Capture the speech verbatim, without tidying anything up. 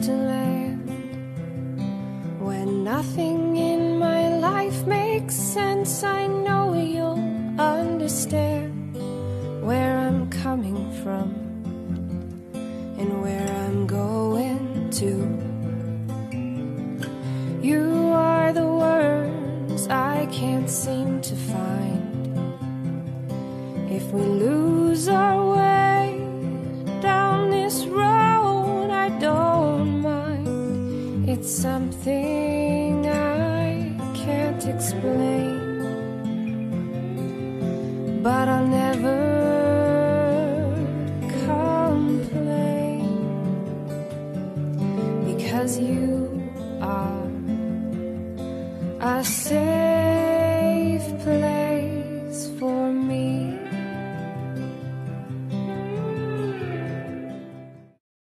distant land, when nothing in my life makes sense. I know you'll understand where I'm coming from and where I'm going to. You are the words I can't seem to find. If we lose our way down this road, I don't mind. It's something I can't explain, but I'll never complain, because you are a savior.